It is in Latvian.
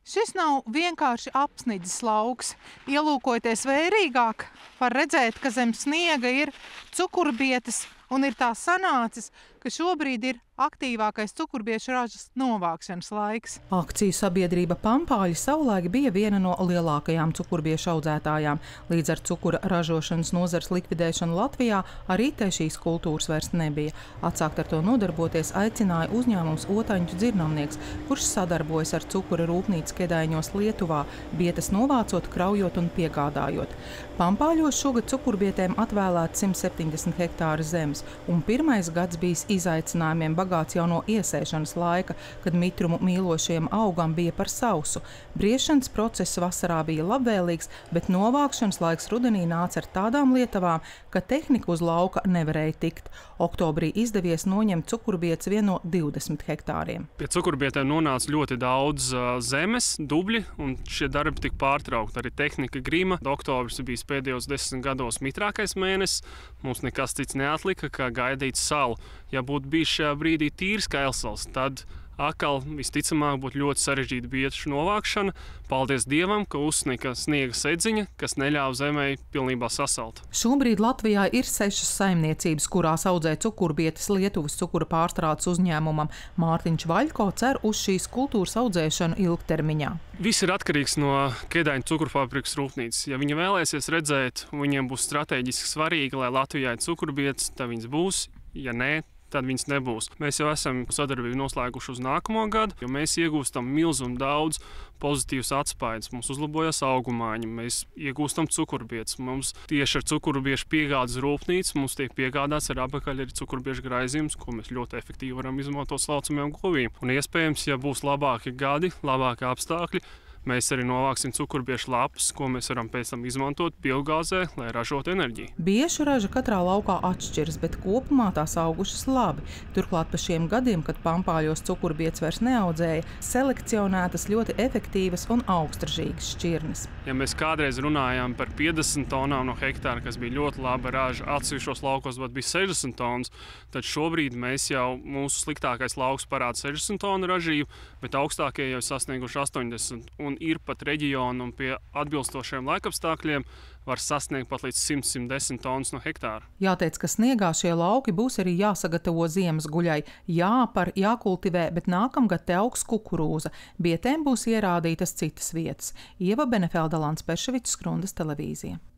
Šis nav vienkārši apsnidzis lauks. Ielūkojoties vērīgāk, var redzēt, ka zem sniega ir cukurbietes un ir tā sanācis, ka šobrīd ir aktīvākais cukurbiešu ražas novākšanas laiks. Akciju sabiedrība Pampāļi savulaik bija viena no lielākajām cukurbiešu audzētājām. Līdz ar cukura ražošanas nozares likvidēšanu Latvijā arī te šīs kultūras vairs nebija. Atsākt ar to nodarboties aicināja uzņēmums Otaņu dzirnavnieks, kurš sadarbojas ar cukura rūpnīcu Kedaiņos Lietuvā, bietes novācot, kraujot un piegādājot. Pampāļos šogad cukurbietēm atvēlēts 170 hektāri zemes, un pirmais gads bijis izaicinājumiem bagāts jau no iesēšanas laika, kad mitrumu mīlošiem augam bija par sausu. Briešanas process vasarā bija labvēlīgs, bet novākšanas laiks rudenī nāca ar tādām lietavām, ka tehnika uz lauka nevarēja tikt. Oktobrī izdevies noņemt cukurbietes vien no 20 hektāriem. Pie cukurbietēm nonāca ļoti daudz zemes, dubļi, un šie darbi tika pārtraukti. Arī tehnika grima. Oktobris bija pēdējos 10 gados mitrākais mēnesis. Mums nekas cits neatlika, kā gaidīt salu. Ja būtu bijis šajā brīdī tīrs kā Elsals, tad atkal visticamāk būtu ļoti sarežģīta biešu novākšana. Paldies Dievam, ka uzsnika sniega sedziņa, kas neļāva zemē pilnībā sasalt. Šobrīd Latvijā ir 6 saimniecības, kurās audzē cukurbietes Lietuvas cukura pārstrādes uzņēmumam. Mārtiņš Vaļko cer uz šīs kultūras audzēšanu ilgtermiņā. Viss ir atkarīgs no Kedaiņu cukurfabrikas rūpnīcas. Ja viņi vēlēsies redzēt, viņiem būs strateģiski svarīgi, lai Latvijā ir cukurbietes, tad viņas būs. Ja nē, tad viņas nebūs. Mēs jau esam sadarbību noslēguši uz nākamo gadu, jo mēs iegūstam milzumu daudz pozitīvas atspaides. Mums uzlabojas augumāņi, mēs iegūstam cukurbietes. Mums tieši ar cukurbiešu piegādes rūpnīcu mums tiek piegādāts ar apakaļ arī cukurbiešu graizījums, ko mēs ļoti efektīvi varam izmantot slaucamajām govīm. Un iespējams, ja būs labāki gadi, labāki apstākļi, mēs arī novāksim cukurbiešu lapas, ko mēs varam pēc tam izmantot biogāzē, lai ražotu enerģiju. Biešu raža katrā laukā atšķiras, bet kopumā tās augušas labi. Turklāt pa šiem gadiem, kad Pampāļos cukurbietes vairs neaudzēja, selekcionētas ļoti efektīvas un augstražīgas šķirnes. Ja mēs kādreiz runājām par 50 tonām no hektāra, kas bija ļoti laba raža, atsevišķos laukos bija 60 tonnas, tad šobrīd mūsu sliktākais lauks parāda 60 tonu ražību, bet augstākie jau sasnieguši 80. Un ir pat reģioni un pie atbilstošiem laikapstākļiem var sasniegt pat līdz 100–110 tonnas no hektāra. Jāteic, ka sniegā šie lauki būs arī jāsagatavo ziemas guļai, jāpar, jākultivē, bet nākamgad te augs kukurūza. Bietēm būs ierādītas citas vietas. Ieva Benefelda, Lants Perševičs, Skrundas televīzija.